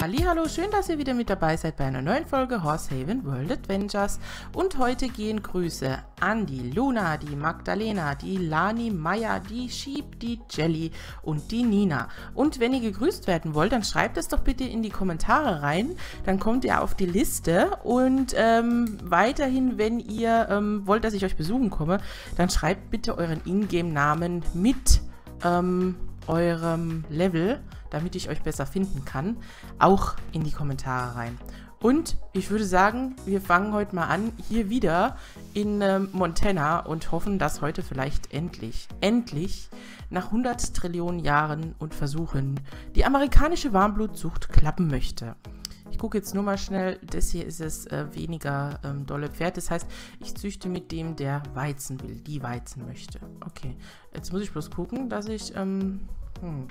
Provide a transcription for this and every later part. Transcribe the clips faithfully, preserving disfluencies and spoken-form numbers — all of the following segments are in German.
Hallihallo, schön, dass ihr wieder mit dabei seid bei einer neuen Folge Horsehaven World Adventures. Und heute gehen Grüße an die Luna, die Magdalena, die Lani Maya, die Sheep, die Jelly und die Nina. Und wenn ihr gegrüßt werden wollt, dann schreibt es doch bitte in die Kommentare rein. Dann kommt ihr auf die Liste. Und ähm, weiterhin, wenn ihr ähm, wollt, dass ich euch besuchen komme, dann schreibt bitte euren Ingame-Namen mit ähm, eurem Level, damit ich euch besser finden kann, auch in die Kommentare rein. Und ich würde sagen, wir fangen heute mal an, hier wieder in ähm, Montana und hoffen, dass heute vielleicht endlich, endlich, nach hundert Trillionen Jahren und Versuchen, die amerikanische Warmblutzucht klappen möchte. Ich gucke jetzt nur mal schnell, das hier ist es äh, weniger ähm, dolle Pferd. Das heißt, ich züchte mit dem, der Weizen will, die Weizen möchte. Okay, jetzt muss ich bloß gucken, dass ich ähm, hm,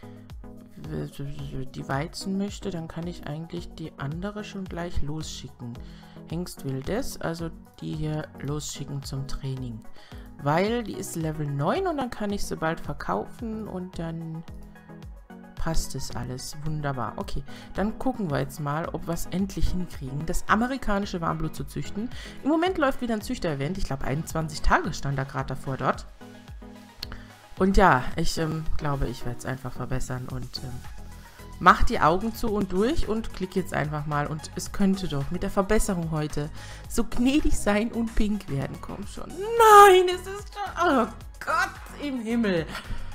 die Weizen möchte. Dann kann ich eigentlich die andere schon gleich losschicken. Hengst will das, also die hier losschicken zum Training. Weil die ist Level neun und dann kann ich sie bald verkaufen und dann passt es alles. Wunderbar. Okay, dann gucken wir jetzt mal, ob wir es endlich hinkriegen, das amerikanische Warmblut zu züchten. Im Moment läuft wieder ein Züchter-Event. Ich glaube, einundzwanzig Tage stand da gerade davor dort. Und ja, ich ähm, glaube, ich werde es einfach verbessern und ähm, mach die Augen zu und durch und klick jetzt einfach mal. Und es könnte doch mit der Verbesserung heute so gnädig sein und pink werden. Komm schon. Nein, es ist schon... Oh Gott im Himmel.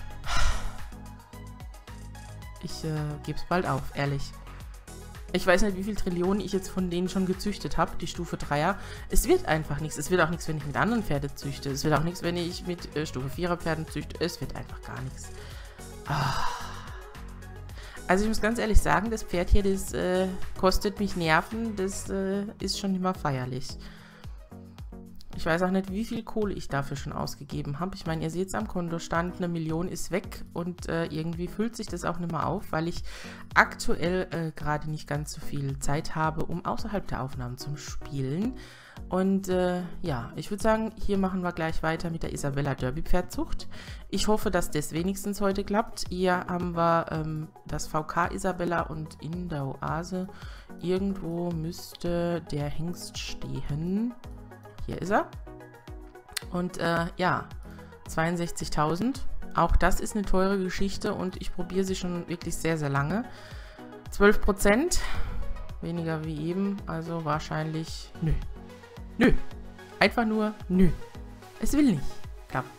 Ich äh, gebe es bald auf, ehrlich. Ich weiß nicht, wie viele Trillionen ich jetzt von denen schon gezüchtet habe, die Stufe dreier. Es wird einfach nichts. Es wird auch nichts, wenn ich mit anderen Pferden züchte. Es wird auch nichts, wenn ich mit äh, Stufe vierer Pferden züchte. Es wird einfach gar nichts. Ah. Also ich muss ganz ehrlich sagen, das Pferd hier, das äh, kostet mich Nerven. Das äh, ist schon immer feierlich. Ich weiß auch nicht, wie viel Kohle ich dafür schon ausgegeben habe. Ich meine, ihr seht es am Kontostand, eine Million ist weg und äh, irgendwie füllt sich das auch nicht mehr auf, weil ich aktuell äh, gerade nicht ganz so viel Zeit habe, um außerhalb der Aufnahmen zu spielen. Und äh, ja, ich würde sagen, hier machen wir gleich weiter mit der Isabella Derby Pferdzucht. Ich hoffe, dass das wenigstens heute klappt. Hier haben wir ähm, das V K Isabella und in der Oase irgendwo müsste der Hengst stehen. Hier ist er. Und äh, ja, zweiundsechzigtausend. Auch das ist eine teure Geschichte und ich probiere sie schon wirklich sehr, sehr lange. zwölf Prozent. Weniger wie eben. Also wahrscheinlich nö. Nö. Einfach nur nö. Es will nicht klappen.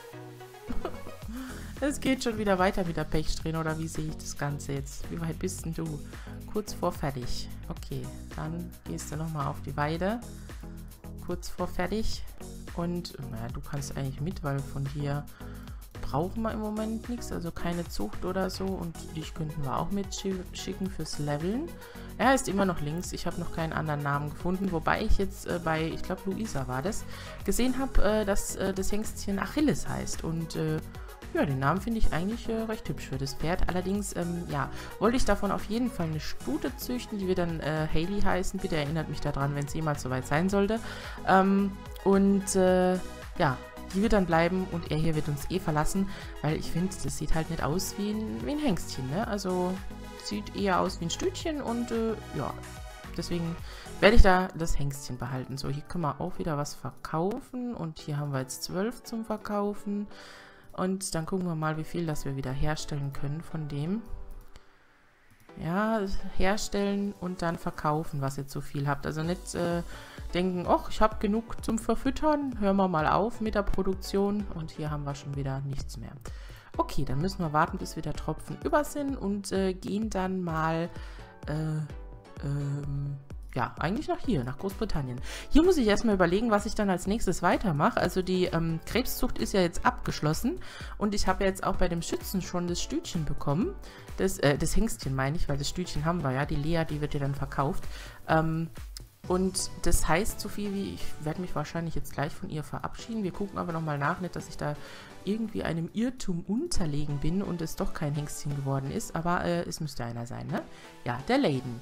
Es geht schon wieder weiter mit der Pechsträhne, oder wie sehe ich das Ganze jetzt? Wie weit bist denn du? Kurz vor fertig. Okay, dann gehst du nochmal auf die Weide. Kurz vor fertig. Und naja, du kannst eigentlich mit, weil von hier brauchen wir im Moment nichts. Also keine Zucht oder so. Und dich könnten wir auch mitschicken fürs Leveln. Er ist immer noch links. Ich habe noch keinen anderen Namen gefunden. Wobei ich jetzt äh, bei, ich glaube Luisa war das, gesehen habe, äh, dass äh, das Hengstchen Achilles heißt. Und äh, ja, den Namen finde ich eigentlich äh, recht hübsch für das Pferd. Allerdings, ähm, ja, wollte ich davon auf jeden Fall eine Stute züchten, die wird dann äh, Hailey heißen. Bitte erinnert mich daran, wenn es jemals soweit sein sollte. Ähm, und äh, ja, die wird dann bleiben und er hier wird uns eh verlassen, weil ich finde, das sieht halt nicht aus wie ein, wie ein Hengstchen, ne? Also sieht eher aus wie ein Stütchen und äh, ja, deswegen werde ich da das Hengstchen behalten. So, hier können wir auch wieder was verkaufen und hier haben wir jetzt zwölf zum Verkaufen. Und dann gucken wir mal, wie viel das wir wieder herstellen können von dem. Ja, herstellen und dann verkaufen, was ihr zu viel habt. Also nicht äh, denken, ach, ich habe genug zum Verfüttern. Hören wir mal auf mit der Produktion. Und hier haben wir schon wieder nichts mehr. Okay, dann müssen wir warten, bis wieder Tropfen über sind und äh, gehen dann mal äh, ähm, ja, eigentlich nach hier, nach Großbritannien. Hier muss ich erstmal überlegen, was ich dann als nächstes weitermache. Also die ähm, Krebszucht ist ja jetzt abgeschlossen und ich habe jetzt auch bei dem Schützen schon das Stütchen bekommen. Das, äh, das Hengstchen meine ich, weil das Stütchen haben wir ja. Die Lea, die wird ja dann verkauft. Ähm, und das heißt so viel wie, ich werde mich wahrscheinlich jetzt gleich von ihr verabschieden. Wir gucken aber nochmal nach, nicht, dass ich da irgendwie einem Irrtum unterlegen bin und es doch kein Hengstchen geworden ist. Aber äh, es müsste einer sein, ne? Ja, der Leiden.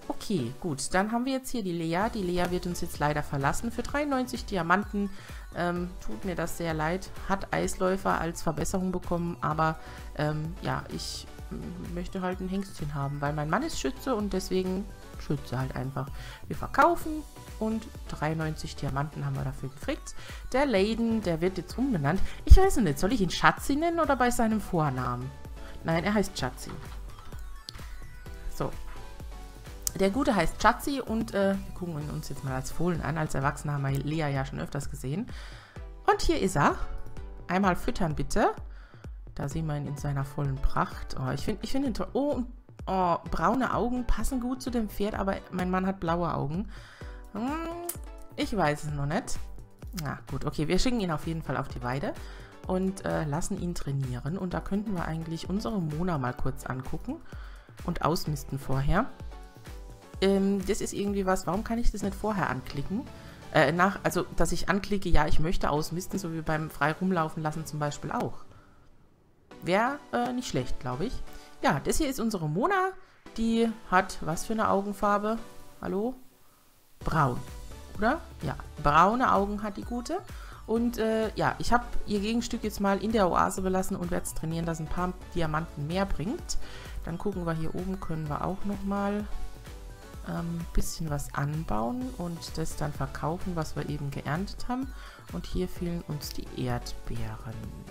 Okay, gut. Dann haben wir jetzt hier die Lea. Die Lea wird uns jetzt leider verlassen. Für dreiundneunzig Diamanten ähm, tut mir das sehr leid. Hat Eisläufer als Verbesserung bekommen, aber ähm, ja, ich möchte halt ein Hengstchen haben, weil mein Mann ist Schütze und deswegen Schütze halt einfach. Wir verkaufen und dreiundneunzig Diamanten haben wir dafür gekriegt. Der Layden, der wird jetzt umbenannt. Ich weiß nicht, soll ich ihn Schatzi nennen oder bei seinem Vornamen? Nein, er heißt Schatzi. So. Der Gute heißt Schatzi und äh, wir gucken ihn uns jetzt mal als Fohlen an. Als Erwachsener haben wir Lea ja schon öfters gesehen. Und hier ist er. Einmal füttern bitte. Da sehen wir ihn in seiner vollen Pracht. Oh, ich finde ich find ihn toll. Oh, und oh, braune Augen passen gut zu dem Pferd, aber mein Mann hat blaue Augen. Hm, ich weiß es noch nicht. Na gut, okay, wir schicken ihn auf jeden Fall auf die Weide und äh, lassen ihn trainieren. Und da könnten wir eigentlich unsere Mona mal kurz angucken und ausmisten vorher. Ähm, das ist irgendwie was, warum kann ich das nicht vorher anklicken? Äh, nach, also, dass ich anklicke, ja, ich möchte ausmisten, so wie beim frei rumlaufen lassen zum Beispiel auch. Wäre äh, nicht schlecht, glaube ich. Ja, das hier ist unsere Mona. Die hat, was für eine Augenfarbe? Hallo? Braun, oder? Ja, braune Augen hat die Gute. Und äh, ja, ich habe ihr Gegenstück jetzt mal in der Oase belassen und werde es trainieren, dass ein paar Diamanten mehr bringt. Dann gucken wir hier oben, können wir auch nochmal ein ähm, bisschen was anbauen und das dann verkaufen, was wir eben geerntet haben. Und hier fehlen uns die Erdbeeren.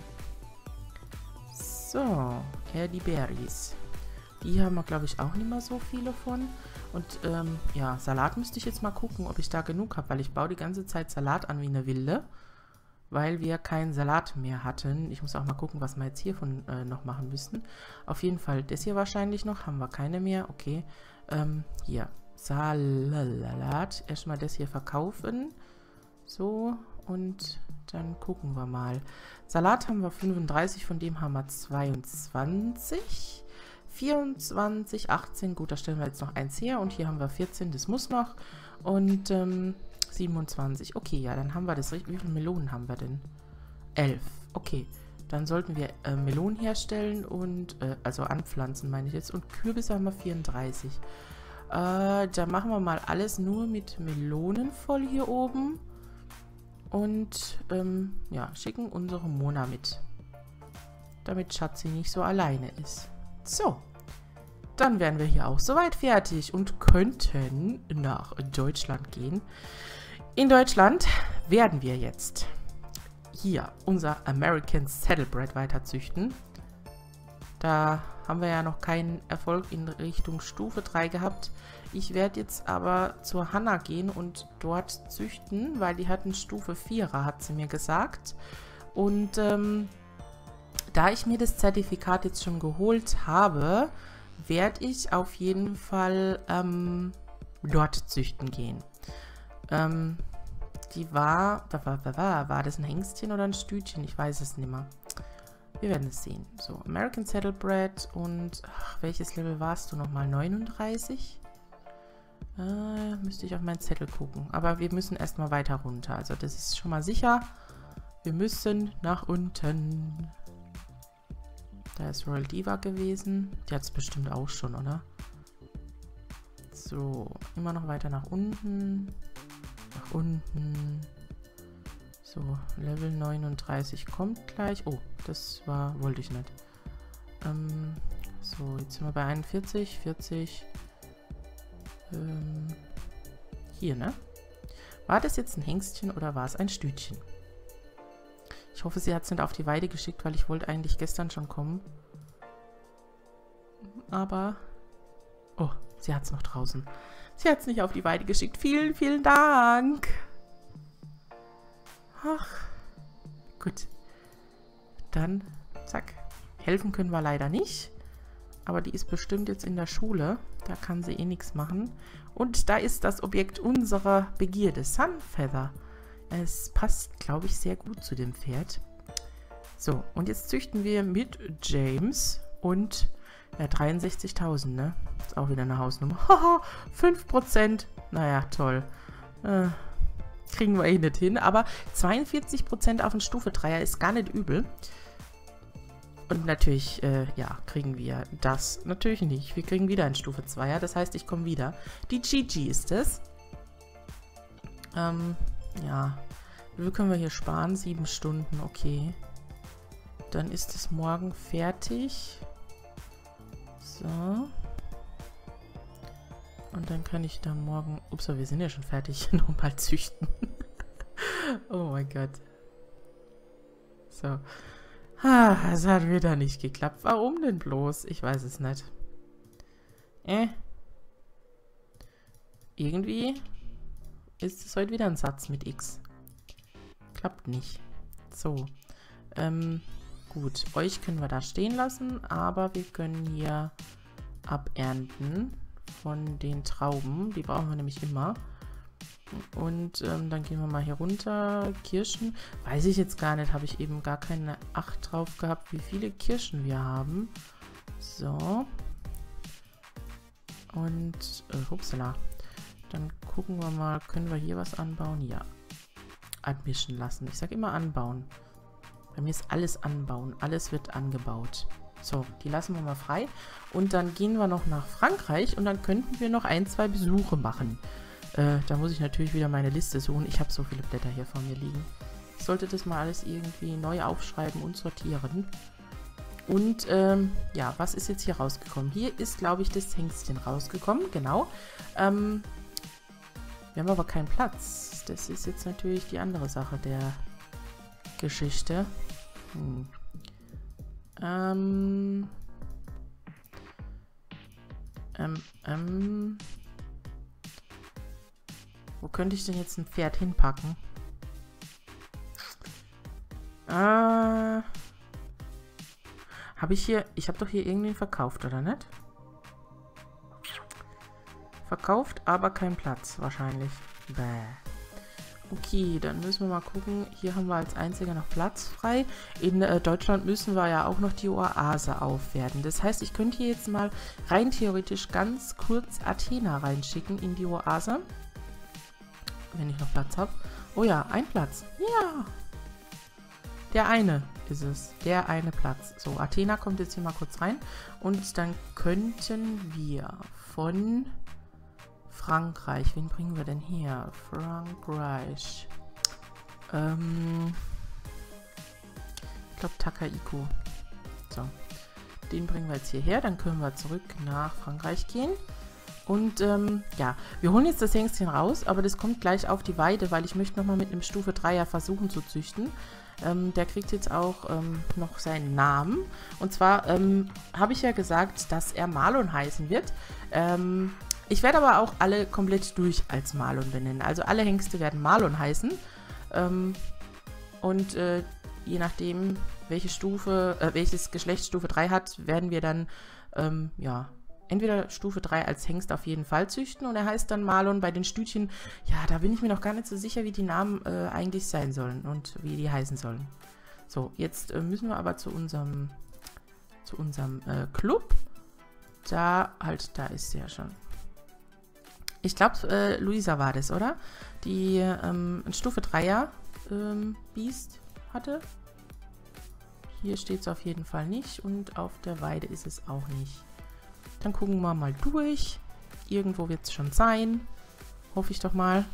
So, Erdbeerberries. Die haben wir, glaube ich, auch nicht mehr so viele von. Und ähm, ja, Salat müsste ich jetzt mal gucken, ob ich da genug habe, weil ich baue die ganze Zeit Salat an wie eine Wilde, weil wir keinen Salat mehr hatten. Ich muss auch mal gucken, was wir jetzt hiervon äh, noch machen müssten. Auf jeden Fall das hier wahrscheinlich noch, haben wir keine mehr. Okay, ähm, hier, Salat. Erstmal das hier verkaufen. So, und dann gucken wir mal. Salat haben wir fünfunddreißig, von dem haben wir zweiundzwanzig. vierundzwanzig, achtzehn, gut, da stellen wir jetzt noch eins her. Und hier haben wir vierzehn, das muss noch. Und ähm, siebenundzwanzig. Okay, ja, dann haben wir das richtig. Wie viele Melonen haben wir denn? elf. Okay, dann sollten wir äh, Melonen herstellen und, äh, also anpflanzen, meine ich jetzt. Und Kürbisse haben wir vierunddreißig. Äh, da machen wir mal alles nur mit Melonen voll hier oben. Und, ähm, ja, schicken unsere Mona mit. Damit Schatzi nicht so alleine ist. So. Dann wären wir hier auch soweit fertig und könnten nach Deutschland gehen. In Deutschland werden wir jetzt hier unser American Saddlebred weiter züchten. Da haben wir ja noch keinen Erfolg in Richtung Stufe drei gehabt. Ich werde jetzt aber zur Hanna gehen und dort züchten, weil die hatten Stufe vierer, hat sie mir gesagt. Und ähm, da ich mir das Zertifikat jetzt schon geholt habe, werde ich auf jeden Fall ähm, dort züchten gehen. Ähm, die war, da war, da war, war das ein Hengstchen oder ein Stütchen? Ich weiß es nicht mehr. Wir werden es sehen. So, American Saddlebred und, ach, welches Level warst du nochmal? neununddreißig? Äh, müsste ich auf meinen Zettel gucken. Aber wir müssen erstmal weiter runter. Also das ist schon mal sicher. Wir müssen nach unten. Da ist Royal Diva gewesen. Die hat es bestimmt auch schon, oder? So, immer noch weiter nach unten. Nach unten. So, Level neununddreißig kommt gleich. Oh, das war, wollte ich nicht. Ähm, so, jetzt sind wir bei einundvierzig, vierzig. Ähm, hier, ne? War das jetzt ein Hengstchen oder war es ein Stütchen? Ich hoffe, sie hat es nicht auf die Weide geschickt, weil ich wollte eigentlich gestern schon kommen. Aber, oh, sie hat es noch draußen. Sie hat es nicht auf die Weide geschickt. Vielen, vielen Dank. Ach, gut. Dann, zack. Helfen können wir leider nicht. Aber die ist bestimmt jetzt in der Schule. Da kann sie eh nichts machen. Und da ist das Objekt unserer Begierde. Sunfeather. Es passt, glaube ich, sehr gut zu dem Pferd. So, und jetzt züchten wir mit James und ja, dreiundsechzigtausend, ne? Ist auch wieder eine Hausnummer. Haha, fünf Prozent. Naja, toll. Äh, kriegen wir eh nicht hin. Aber zweiundvierzig Prozent auf den Stufe dreier ist gar nicht übel. Und natürlich, äh, ja, kriegen wir das natürlich nicht. Wir kriegen wieder ein Stufe zweier, das heißt, ich komme wieder. Die Gigi ist es. Ähm, ja. Wie viel können wir hier sparen? Sieben Stunden, okay. Dann ist es morgen fertig. So. Und dann kann ich dann morgen... Ups, wir sind ja schon fertig. Nochmal züchten. Oh mein Gott. So. Ah, es hat wieder nicht geklappt. Warum denn bloß? Ich weiß es nicht. Äh. Irgendwie ist es heute wieder ein Satz mit X. Klappt nicht. So. Ähm, gut. Euch können wir da stehen lassen, aber wir können hier abernten von den Trauben. Die brauchen wir nämlich immer. Und ähm, dann gehen wir mal hier runter. Kirschen. Weiß ich jetzt gar nicht. Habe ich eben gar keine Acht drauf gehabt, wie viele Kirschen wir haben. So. Und, äh, upsala. Dann gucken wir mal, können wir hier was anbauen? Ja. Admischen lassen. Ich sage immer anbauen. Bei mir ist alles anbauen. Alles wird angebaut. So, die lassen wir mal frei. Und dann gehen wir noch nach Frankreich und dann könnten wir noch ein, zwei Besuche machen. Äh, da muss ich natürlich wieder meine Liste suchen. Ich habe so viele Blätter hier vor mir liegen. Ich sollte das mal alles irgendwie neu aufschreiben und sortieren. Und, ähm, ja, was ist jetzt hier rausgekommen? Hier ist, glaube ich, das Hengstchen rausgekommen. Genau. Ähm, wir haben aber keinen Platz. Das ist jetzt natürlich die andere Sache der Geschichte. Hm. Ähm. Ähm, ähm. Wo könnte ich denn jetzt ein Pferd hinpacken? Äh. Habe ich hier... Ich habe doch hier irgendwen verkauft, oder nicht? Verkauft, aber kein Platz, wahrscheinlich. Bäh. Okay, dann müssen wir mal gucken. Hier haben wir als einziger noch Platz frei. In äh, Deutschland müssen wir ja auch noch die Oase aufwerten. Das heißt, ich könnte hier jetzt mal rein theoretisch ganz kurz Athena reinschicken in die Oase. Wenn ich noch Platz habe. Oh ja, ein Platz. Ja. Der eine ist es. Der eine Platz. So, Athena kommt jetzt hier mal kurz rein. Und dann könnten wir von Frankreich. Wen bringen wir denn her? Frankreich. Ähm. Ich glaube Takahiko. So. Den bringen wir jetzt hierher. Dann können wir zurück nach Frankreich gehen. Und ähm, ja, wir holen jetzt das Hengstchen raus, aber das kommt gleich auf die Weide, weil ich möchte nochmal mit einem Stufe dreier versuchen zu züchten. Ähm, der kriegt jetzt auch ähm, noch seinen Namen. Und zwar ähm, habe ich ja gesagt, dass er Marlon heißen wird. Ähm, ich werde aber auch alle komplett durch als Marlon benennen. Also alle Hengste werden Marlon heißen. Ähm, und äh, je nachdem, welche Stufe, äh, welches Geschlecht Stufe drei hat, werden wir dann, ähm, ja... entweder Stufe drei als Hengst auf jeden Fall züchten und er heißt dann Marlon. Bei den Stütchen, ja, da bin ich mir noch gar nicht so sicher, wie die Namen äh, eigentlich sein sollen und wie die heißen sollen. So, jetzt äh, müssen wir aber zu unserem zu unserem äh, Club. Da, halt, da ist sie ja schon. Ich glaube, äh, Luisa war das, oder? Die ähm, ein Stufe dreier ähm, Biest hatte. Hier steht es auf jeden Fall nicht und auf der Weide ist es auch nicht. Dann gucken wir mal durch. Irgendwo wird es schon sein. Hoffe ich doch mal.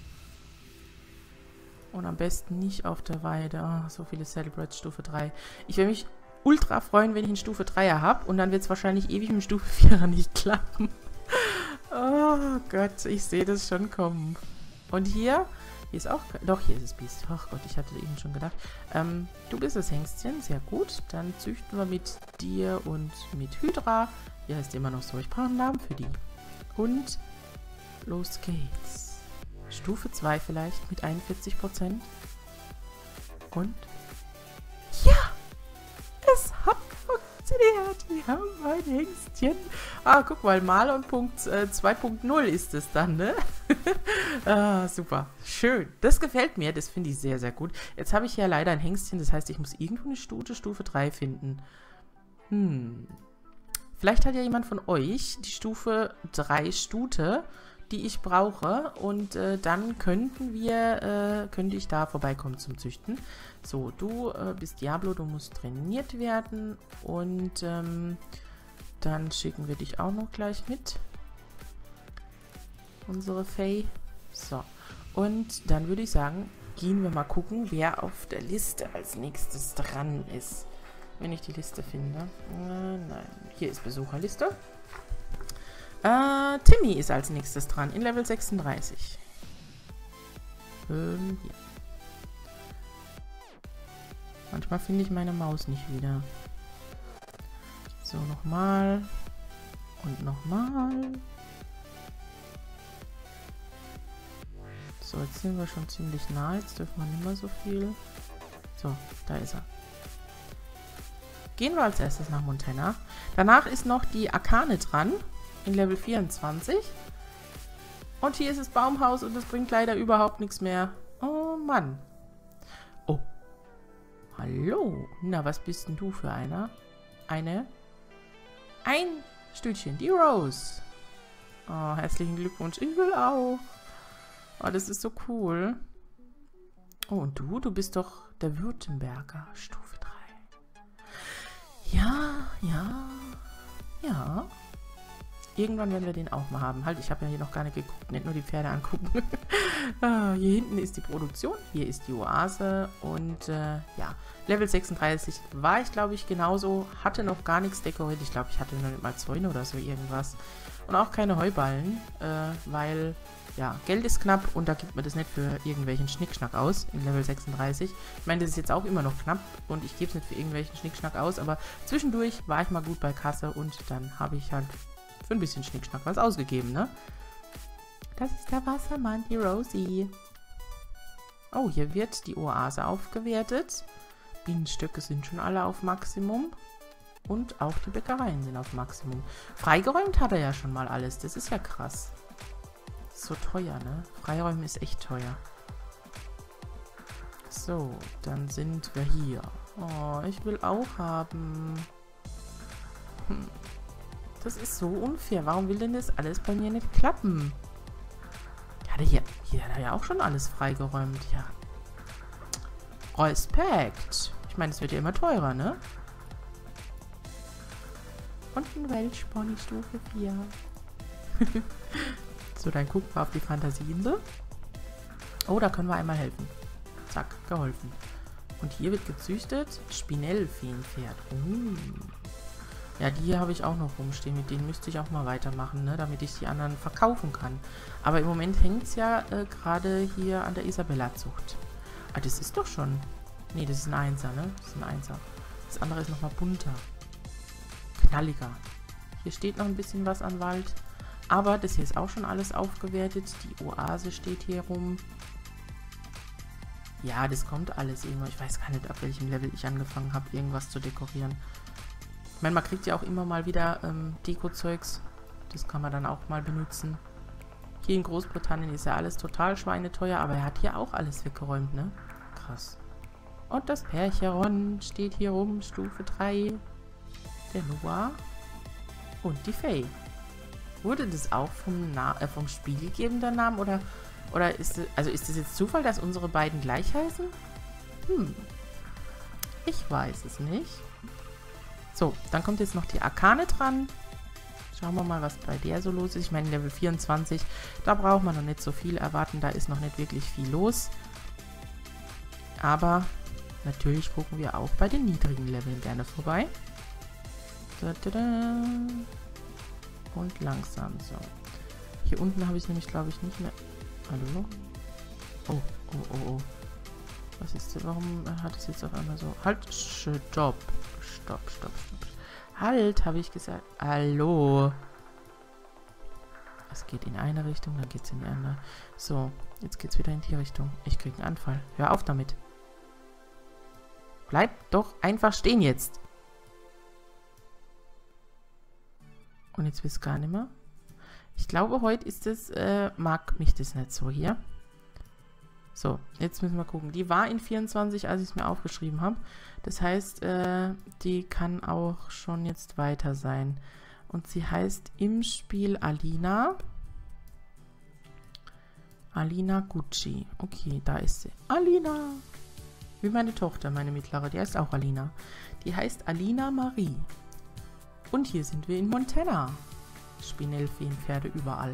Und am besten nicht auf der Weide. Oh, so viele Celebrates Stufe drei. Ich würde mich ultra freuen, wenn ich einen Stufe dreier habe. Und dann wird es wahrscheinlich ewig mit dem Stufe vierer nicht klappen. Oh Gott, ich sehe das schon kommen. Und hier, hier ist auch... Doch, hier ist es Biest. Ach Gott, ich hatte eben schon gedacht. Ähm, du bist das Hengstchen, sehr gut. Dann züchten wir mit dir und mit Hydra. Die heißt immer noch so. Ich brauche einen Namen für die. Und los geht's. Stufe zwei vielleicht mit einundvierzig Prozent. Und ja, es hat funktioniert. Wir haben ein Hengstchen. Ah, guck mal, Marlon zwei Punkt null ist es dann, ne? Ah, super. Schön. Das gefällt mir. Das finde ich sehr, sehr gut. Jetzt habe ich ja leider ein Hengstchen. Das heißt, ich muss irgendwo eine Stute Stufe drei finden. Hm... Vielleicht hat ja jemand von euch die Stufe drei Stute, die ich brauche. Und äh, dann könnten wir, äh, könnte ich da vorbeikommen zum Züchten. So, du äh, bist Diablo, du musst trainiert werden. Und ähm, dann schicken wir dich auch noch gleich mit. Unsere Faye. So, und dann würde ich sagen, gehen wir mal gucken, wer auf der Liste als nächstes dran ist. Wenn ich die Liste finde. Äh, nein, hier ist Besucherliste. Äh, Timmy ist als nächstes dran, in Level sechsunddreißig. Ähm, hier. Manchmal finde ich meine Maus nicht wieder. So, nochmal. Und nochmal. So, jetzt sind wir schon ziemlich nah. Jetzt dürfen wir nicht mehr so viel. So, da ist er. Gehen wir als erstes nach Montana. Danach ist noch die Arkane dran. In Level vierundzwanzig. Und hier ist das Baumhaus und das bringt leider überhaupt nichts mehr. Oh Mann. Oh. Hallo. Na, was bist denn du für einer? Eine? Ein Stündchen. Die Rose. Oh, herzlichen Glückwunsch. Ich will auch. Oh, das ist so cool. Oh, und du? Du bist doch der Württemberger. Stufe drei. Ja, ja, ja. Irgendwann werden wir den auch mal haben. Halt, ich habe ja hier noch gar nicht geguckt, nicht nur die Pferde angucken. ah, hier hinten ist die Produktion, hier ist die Oase und äh, ja, Level sechsunddreißig war ich, glaube ich, genauso. Hatte noch gar nichts dekoriert. Ich glaube, ich hatte noch nicht mal Zäune oder so irgendwas. Und auch keine Heuballen, äh, weil, ja, Geld ist knapp und da gibt man das nicht für irgendwelchen Schnickschnack aus in Level sechsunddreißig. Ich meine, das ist jetzt auch immer noch knapp und ich gebe es nicht für irgendwelchen Schnickschnack aus, aber zwischendurch war ich mal gut bei Kasse und dann habe ich halt für ein bisschen Schnickschnack was ausgegeben, ne? Das ist der Wassermann, die Rosie. Oh, hier wird die Oase aufgewertet. Bienenstöcke sind schon alle auf Maximum. Und auch die Bäckereien sind auf Maximum. Freigeräumt hat er ja schon mal alles. Das ist ja krass. So teuer, ne? Freiräumen ist echt teuer. So, dann sind wir hier. Oh, ich will auch haben. Hm. Das ist so unfair. Warum will denn das alles bei mir nicht klappen? Hat er hier, hier hat er ja auch schon alles freigeräumt. Ja. Respekt. Ich meine, es wird ja immer teurer, ne? Und ein Welschpony Stufe vier. So, dann gucken wir auf die Fantasieinsel. Oh, da können wir einmal helfen. Zack, geholfen. Und hier wird gezüchtet. Spinellfeenpferd. Uh. Ja, die habe ich auch noch rumstehen. Mit denen müsste ich auch mal weitermachen, ne? Damit ich die anderen verkaufen kann. Aber im Moment hängt es ja äh, gerade hier an der Isabella-Zucht. Ah, das ist doch schon... Nee, das ist ein Einser, ne? Das ist ein Einser. Das andere ist nochmal bunter. Knalliger. Hier steht noch ein bisschen was an Wald. Aber das hier ist auch schon alles aufgewertet. Die Oase steht hier rum. Ja, das kommt alles irgendwann. Ich weiß gar nicht, ab welchem Level ich angefangen habe, irgendwas zu dekorieren. Ich meine, man kriegt ja auch immer mal wieder ähm, Deko-Zeugs. Das kann man dann auch mal benutzen. Hier in Großbritannien ist ja alles total schweineteuer, aber er hat hier auch alles weggeräumt, ne? Krass. Und das Percheron steht hier rum, Stufe drei. Der Noah. Und die Faye. Wurde das auch vom, Na äh, vom Spiel gegeben, der Name? Oder, oder ist das, also ist das jetzt Zufall, dass unsere beiden gleich heißen? Hm. Ich weiß es nicht. So, dann kommt jetzt noch die Arkane dran. Schauen wir mal, was bei der so los ist. Ich meine, Level vierundzwanzig, da braucht man noch nicht so viel erwarten. Da ist noch nicht wirklich viel los. Aber natürlich gucken wir auch bei den niedrigen Leveln gerne vorbei. Da, da, da. Und langsam so. Hier unten habe ich nämlich, glaube ich, nicht mehr... Hallo? Oh, oh, oh, oh. Was ist denn? Warum hat es jetzt auf einmal so... Halt, stopp. Stopp, stopp, stopp. Halt, habe ich gesagt. Hallo. Es geht in eine Richtung, dann geht es in die andere. So, jetzt geht es wieder in die Richtung. Ich kriege einen Anfall. Hör auf damit. Bleib doch einfach stehen jetzt. Und jetzt wisst gar nicht mehr. Ich glaube, heute ist es, äh, mag mich das nicht so hier. So, jetzt müssen wir gucken. Die war in vierundzwanzig, als ich es mir aufgeschrieben habe. Das heißt, äh, die kann auch schon jetzt weiter sein. Und sie heißt im Spiel Alina. Alina Gucci. Okay, da ist sie. Alina. Wie meine Tochter, meine mittlere. Die heißt auch Alina. Die heißt Alina Marie. Und hier sind wir in Montana. Spinellfeenpferde überall.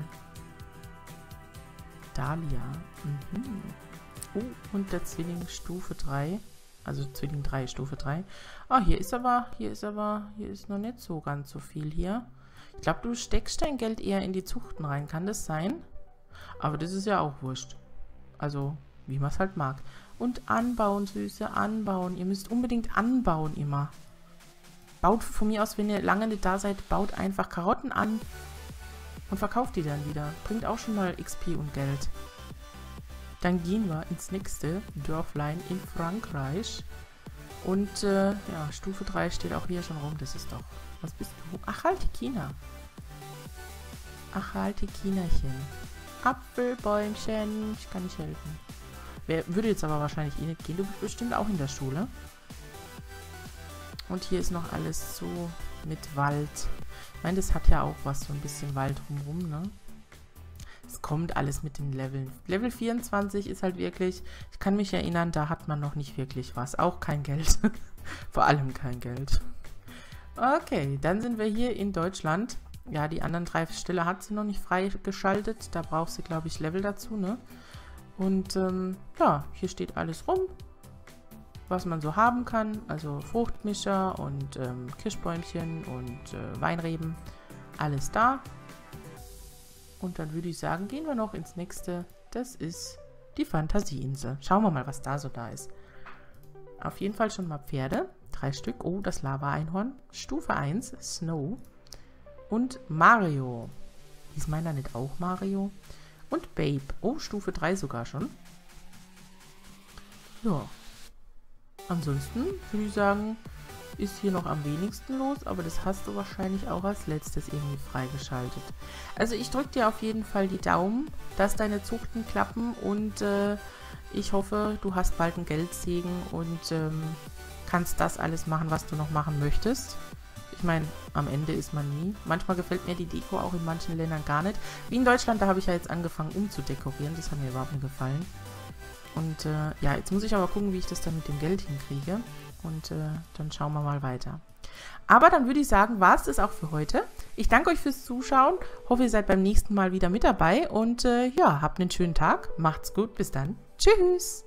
Dahlia. Mhm. Oh, und der Zwilling Stufe drei. Also Zwilling drei, Stufe drei. Ah, hier ist aber, hier ist aber, hier ist noch nicht so ganz so viel hier. Ich glaube, du steckst dein Geld eher in die Zuchten rein. Kann das sein? Aber das ist ja auch wurscht. Also, wie man es halt mag. Und anbauen, Süße, anbauen. Ihr müsst unbedingt anbauen immer. Baut von mir aus, wenn ihr lange nicht da seid, baut einfach Karotten an und verkauft die dann wieder. Bringt auch schon mal X P und Geld. Dann gehen wir ins nächste Dörflein in Frankreich. Und, äh, ja, Stufe drei steht auch hier schon rum. Das ist doch... Was bist du? Ach, halte China. Ach, halte Chinachen. Apfelbäumchen. Ich kann nicht helfen. Wer würde jetzt aber wahrscheinlich eh nicht gehen. Du bist bestimmt auch in der Schule. Und hier ist noch alles so mit Wald. Ich meine, das hat ja auch was, so ein bisschen Wald drumherum, ne? Es kommt alles mit den Leveln. Level vierundzwanzig ist halt wirklich, ich kann mich erinnern, da hat man noch nicht wirklich was. Auch kein Geld. Vor allem kein Geld. Okay, dann sind wir hier in Deutschland. Ja, die anderen drei Stelle hat sie noch nicht freigeschaltet. Da braucht sie, glaube ich, Level dazu, ne? Und, ähm, ja, hier steht alles rum, was man so haben kann. Also Fruchtmischer und ähm, Kirschbäumchen und äh, Weinreben. Alles da. Und dann würde ich sagen, gehen wir noch ins nächste. Das ist die Fantasieinsel. Schauen wir mal, was da so da ist. Auf jeden Fall schon mal Pferde. Drei Stück. Oh, das Lava-Einhorn. Stufe eins, Snow. Und Mario. Ist meiner nicht auch Mario? Und Babe. Oh, Stufe drei sogar schon. Ja. Ansonsten würde ich sagen, ist hier noch am wenigsten los, aber das hast du wahrscheinlich auch als letztes irgendwie freigeschaltet. Also ich drücke dir auf jeden Fall die Daumen, dass deine Zuchten klappen und äh, ich hoffe, du hast bald einen Geldsegen und ähm, kannst das alles machen, was du noch machen möchtest. Ich meine, am Ende ist man nie. Manchmal gefällt mir die Deko auch in manchen Ländern gar nicht. Wie in Deutschland, da habe ich ja jetzt angefangen umzudekorieren. Das hat mir überhaupt nicht gefallen. Und äh, ja, jetzt muss ich aber gucken, wie ich das dann mit dem Geld hinkriege. Und äh, dann schauen wir mal weiter. Aber dann würde ich sagen, war es das auch für heute. Ich danke euch fürs Zuschauen. Hoffe, ihr seid beim nächsten Mal wieder mit dabei. Und äh, ja, habt einen schönen Tag. Macht's gut. Bis dann. Tschüss.